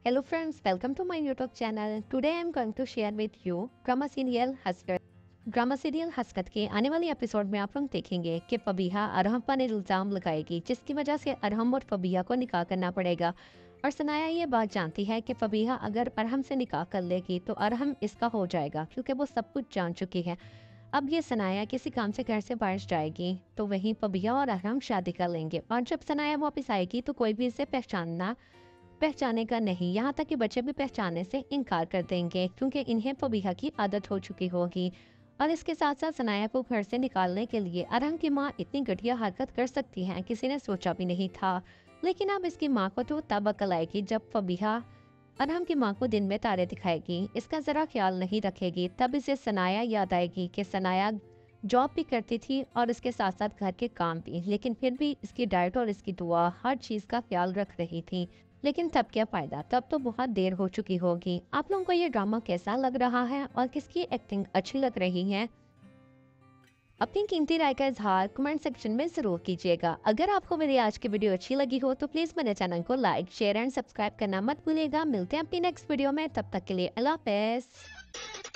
Hello friends, welcome to my YouTube channel. Today I am going to share with you drama serial Hasrat. Drama serial Hasrat के आने वाले episode में आप लोग देखेंगे कि फबीहा अरहम पर इल्ज़ाम लगाएगी, जिसकी वजह से अरहम और फबीहा को निकाह करना पड़ेगा। और सनाया ये बात जानती है कि फबीहा अगर अरहम से निकाह कर लेगी तो अरहम इसका हो जाएगा, क्योंकि वो सब कुछ जान चुकी है। अब ये सनाया किसी काम से घर से बाहर जाएगी तो वहीं फबीहा और अरहम शादी कर लेंगे, और जब सनाया वापस आएगी तो कोई भी इसे पहचानेगा नहीं, यहाँ तक कि बच्चे भी पहचानने से इनकार कर देंगे, क्योंकि इन्हें फबीहा की आदत हो चुकी होगी। और इसके साथ साथ सनाया को घर से निकालने के लिए अरहम की माँ इतनी घटिया हरकत कर सकती है, किसी ने सोचा भी नहीं था। लेकिन अब इसकी माँ को तो तब अकल आएगी जब फबीहा अरहम की माँ को दिन में तारे दिखाएगी, इसका जरा ख्याल नहीं रखेगी। तब इसे सनाया याद आएगी कि सनाया जॉब भी करती थी और इसके साथ साथ घर के काम भी, लेकिन फिर भी इसकी डाइट और इसकी दुआ हर चीज़ का ख्याल रख रही थी। लेकिन तब क्या फायदा, तब तो बहुत देर हो चुकी होगी। आप लोगों को ये ड्रामा कैसा लग रहा है और किसकी एक्टिंग अच्छी लग रही है, अपनी कीमती राय का इजहार कमेंट सेक्शन में जरूर कीजिएगा। अगर आपको मेरी आज की वीडियो अच्छी लगी हो तो प्लीज मेरे चैनल को लाइक, शेयर एंड सब्सक्राइब करना मत भूलिएगा। मिलते हैं अपनी नेक्स्ट वीडियो में, तब तक के लिए अल्लाह हाफिज़।